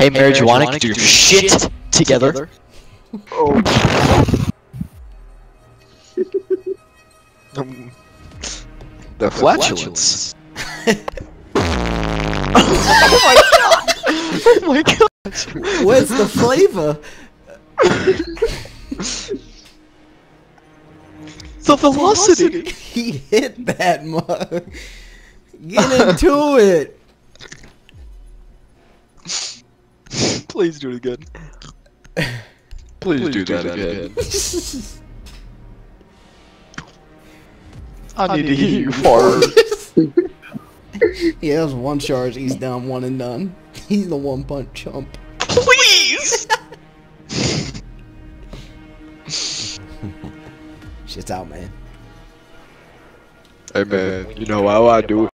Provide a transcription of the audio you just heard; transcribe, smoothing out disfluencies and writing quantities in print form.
Hey, marijuana, get your shit together. Oh. The flatulence. Oh my god! Where's the flavor? The velocity! He hit that mug. Get into it. Please do it again. Please do that again. I need to hear you fart. He has one charge, he's down one and done. He's the one punch chump. Please! Shit's out, man. Hey man, you know how I do it.